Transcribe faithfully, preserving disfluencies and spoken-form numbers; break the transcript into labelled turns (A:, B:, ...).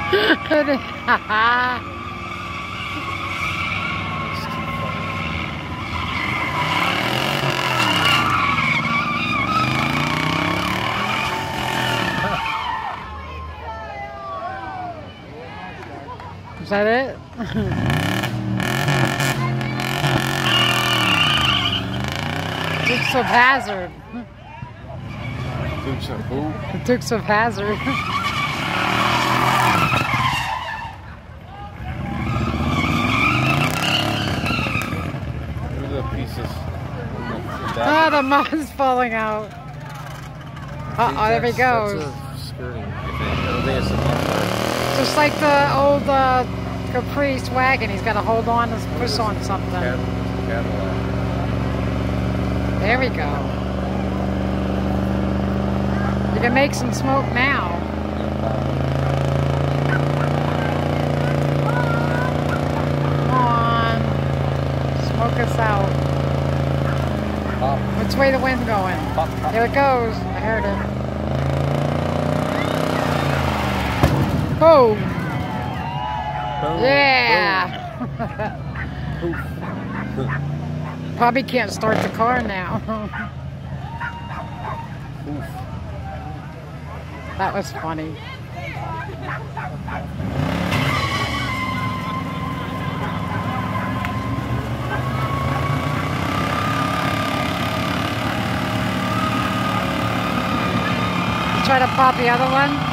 A: Is that it? Dukes of Hazzard.
B: Dukes of who?
A: The Dukes of Hazzard.
B: Look at the pieces.
A: Oh, the mud's falling out. Uh oh, there he goes.
B: That's a skirting, I think. I don't think it's a muffler.
A: Just like the old uh, Caprice wagon, he's got to hold on to push on something.
B: Cadillac.
A: There we go. You can make some smoke now. Come on. Smoke us out.
B: Pop.
A: Which way the wind going?
B: Pop, pop.
A: There it goes. I heard it. Boom.
B: Boom.
A: Yeah.
B: Boom.
A: Probably can't start the car now.
B: Oof.
A: That was funny. You try to pop the other one?